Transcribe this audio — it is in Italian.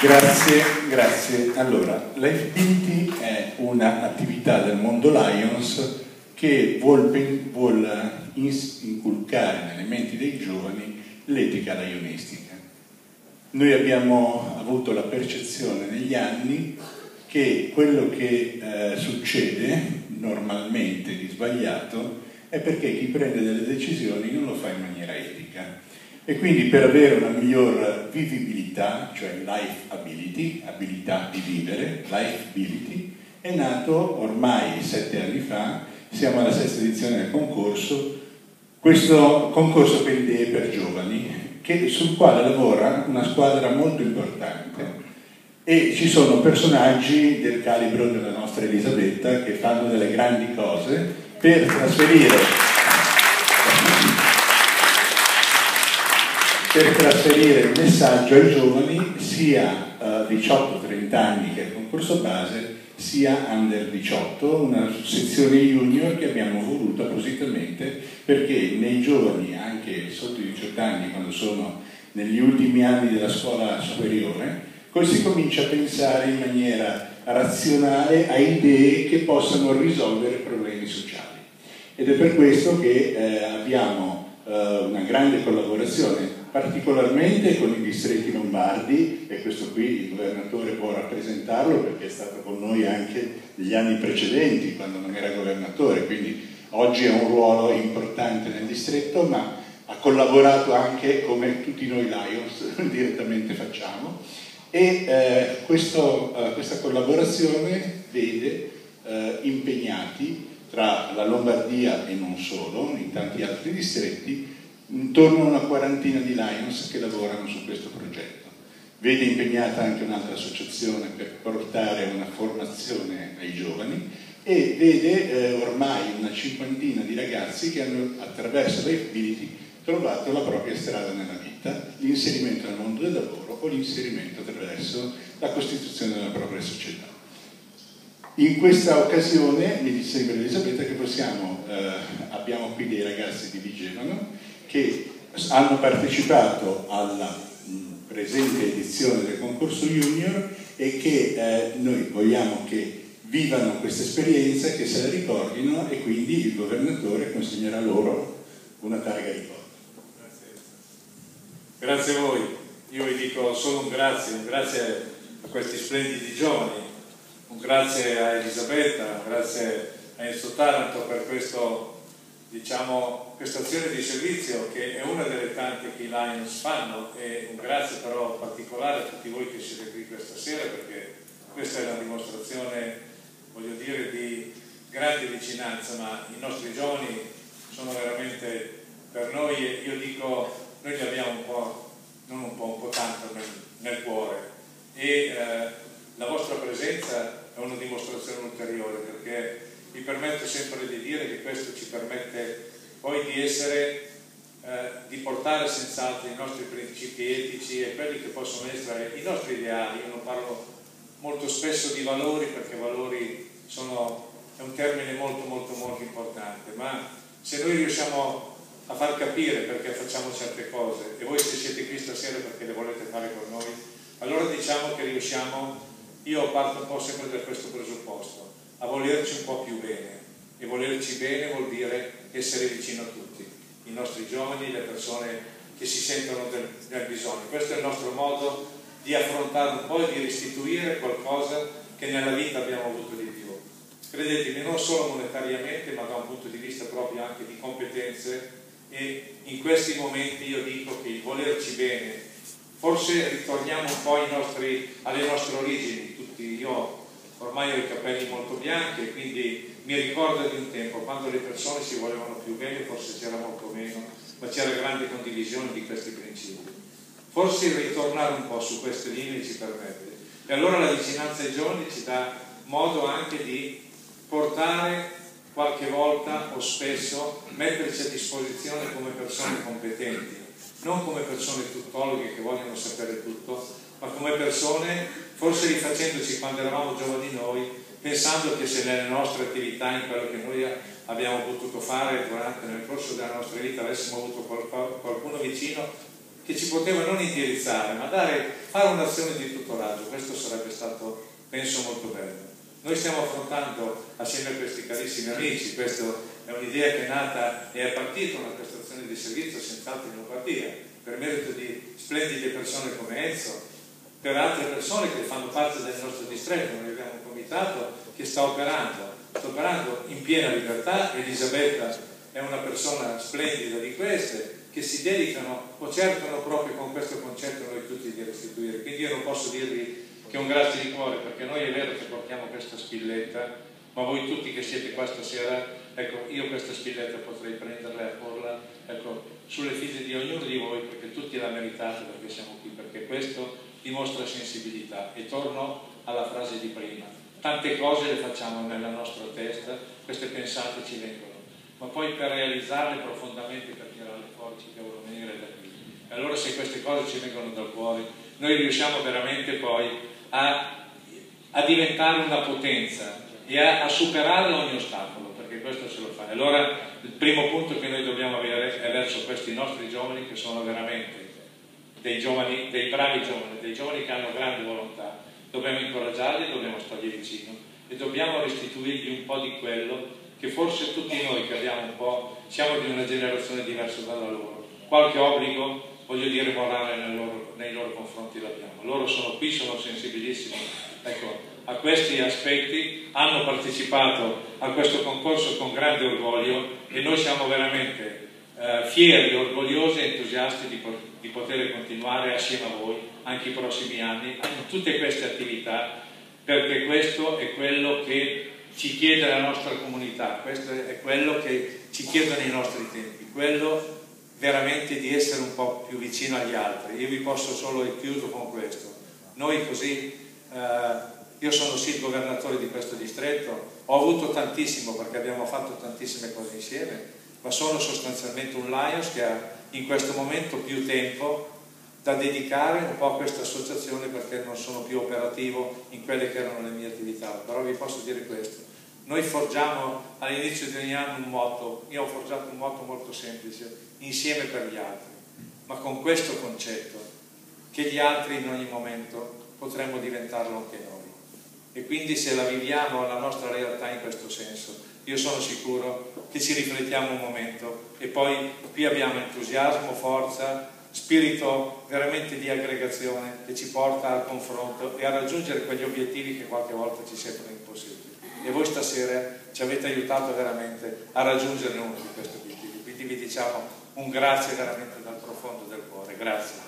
Grazie. Allora, Lifeability è un'attività del mondo Lions che vuol inculcare nelle menti dei giovani l'etica lionistica. Noi abbiamo avuto la percezione negli anni che quello che succede normalmente di sbagliato è perché chi prende delle decisioni non lo fa in maniera etica. E quindi per avere una miglior vivibilità, cioè life ability, abilità di vivere, Lifeability, è nato ormai 7 anni fa, siamo alla 6ª edizione del concorso, questo concorso per idee per giovani, sul quale lavora una squadra molto importante e ci sono personaggi del calibro della nostra Elisabetta che fanno delle grandi cose per trasferire il messaggio ai giovani sia 18-30 anni che è il concorso base sia under 18, una sezione junior che abbiamo voluto appositamente perché nei giovani anche sotto i 18 anni, quando sono negli ultimi anni della scuola superiore, poi si comincia a pensare in maniera razionale a idee che possano risolvere problemi sociali. Ed è per questo che abbiamo una grande collaborazione, particolarmente con i distretti lombardi, e questo qui il governatore può rappresentarlo perché è stato con noi anche negli anni precedenti quando non era governatore, quindi oggi ha un ruolo importante nel distretto, ma ha collaborato anche come tutti noi Lions direttamente facciamo. E questa collaborazione vede impegnati tra la Lombardia e non solo, in tanti altri distretti, intorno a una 40ina di Lions che lavorano su questo progetto. Vede impegnata anche un'altra associazione per portare una formazione ai giovani e vede ormai una 50ina di ragazzi che hanno attraverso Lifeability trovato la propria strada nella vita, l'inserimento nel mondo del lavoro o l'inserimento attraverso la costituzione della propria società. In questa occasione mi sembra Elisabetta che abbiamo qui dei ragazzi di Vigevano che hanno partecipato alla presente edizione del concorso junior e che noi vogliamo che vivano questa esperienza, che se la ricordino e quindi il governatore consegnerà loro una targa ricordo. Grazie a voi, io vi dico solo un grazie a questi splendidi giovani, un grazie a Elisabetta, un grazie a Enzo Taranto per questo, diciamo, questa azione di servizio che è una delle tante che i Lions fanno, e un grazie però particolare a tutti voi che siete qui questa sera, perché questa è una dimostrazione, voglio dire, di grande vicinanza, ma i nostri giovani sono veramente per noi, io dico, noi li abbiamo un po' tanto nel cuore, e la vostra presenza è una dimostrazione ulteriore, perché vi permetto sempre di dire che questo ci permette poi di portare senz'altro i nostri principi etici e quelli che possono essere i nostri ideali. Io non parlo molto spesso di valori, perché valori è un termine molto importante, ma se noi riusciamo a far capire perché facciamo certe cose, e voi se siete qui stasera perché le volete fare con noi, allora diciamo che riusciamo, io parto un po' sempre da questo presupposto, a volerci un po' più bene, e volerci bene vuol dire essere vicino a tutti, i nostri giovani, le persone che si sentono nel bisogno. Questo è il nostro modo di affrontare un po' e di restituire qualcosa che nella vita abbiamo avuto di più. Credetemi, non solo monetariamente, ma da un punto di vista proprio anche di competenze, e in questi momenti io dico che il volerci bene, forse ritorniamo un po' alle nostre origini, io ormai ho i capelli molto bianchi e quindi mi ricordo di un tempo quando le persone si volevano più bene, forse c'era molto meno, ma c'era grande condivisione di questi principi. Forse ritornare un po' su queste linee ci permette, e allora la vicinanza ai giovani ci dà modo anche di portare qualche volta o spesso, metterci a disposizione come persone competenti, non come persone tuttologhe che vogliono sapere tutto, ma come persone, forse rifacendoci quando eravamo giovani noi, pensando che se nelle nostre attività, in quello che noi abbiamo potuto fare nel corso della nostra vita, avessimo avuto qualcuno vicino, che ci poteva non indirizzare, ma fare un'azione di tutoraggio. Questo sarebbe stato, penso, molto bello. Noi stiamo affrontando assieme a questi carissimi amici, questa è un'idea che è nata e è partita una prestazione di servizio senz'altro in Lombardia, per merito di splendide persone come Enzo, per altre persone che fanno parte del nostro distretto. Noi abbiamo un comitato che sta operando in piena libertà. Elisabetta è una persona splendida di queste, che si dedicano o cercano proprio con questo concetto noi tutti di restituire. Quindi io non posso dirvi che un grazie di cuore, perché noi è vero che portiamo questa spilletta, ma voi tutti che siete qua stasera, ecco, io questa spilletta potrei prenderla e porla, ecco, sulle figlie di ognuno di voi, perché tutti la meritate, perché siamo qui, perché questo dimostra sensibilità. E torno alla frase di prima: tante cose le facciamo nella nostra testa, queste pensate ci vengono, ma poi per realizzarle profondamente, per tirarle fuori, ci devono venire da qui. E allora, se queste cose ci vengono dal cuore, noi riusciamo veramente poi a diventare una potenza e a superare ogni ostacolo, perché questo ce lo fa. Allora il primo punto che noi dobbiamo avere è verso questi nostri giovani, che sono veramente dei giovani, dei bravi giovani, dei giovani che hanno grande volontà. Dobbiamo incoraggiarli, dobbiamo stargli vicino e dobbiamo restituirgli un po' di quello che forse tutti noi che abbiamo un po', siamo di una generazione diversa dalla loro. Qualche obbligo, voglio dire, morale nei loro confronti l'abbiamo. Loro sono qui, sono sensibilissimi, ecco, a questi aspetti, hanno partecipato a questo concorso con grande orgoglio e noi siamo veramente fieri, orgogliosi e entusiasti di poter continuare assieme a voi anche i prossimi anni in tutte queste attività, perché questo è quello che ci chiede la nostra comunità, questo è quello che ci chiedono i nostri tempi, quello veramente di essere un po' più vicino agli altri. Io vi posso solo, e chiuso con questo, noi così, io sono sì il governatore di questo distretto, ho avuto tantissimo perché abbiamo fatto tantissime cose insieme, ma sono sostanzialmente un Lions che ha in questo momento più tempo da dedicare un po' a questa associazione, perché non sono più operativo in quelle che erano le mie attività. Però vi posso dire questo: noi forgiamo all'inizio di ogni anno un motto. Io ho forgiato un motto molto semplice: insieme per gli altri, ma con questo concetto che gli altri in ogni momento potremmo diventarlo anche noi. E quindi, se la viviamo la nostra realtà in questo senso, io sono sicuro che ci riflettiamo un momento e poi qui abbiamo entusiasmo, forza, spirito veramente di aggregazione che ci porta al confronto e a raggiungere quegli obiettivi che qualche volta ci sembrano impossibili. E voi stasera ci avete aiutato veramente a raggiungere uno di questi obiettivi. Quindi vi diciamo un grazie veramente dal profondo del cuore. Grazie.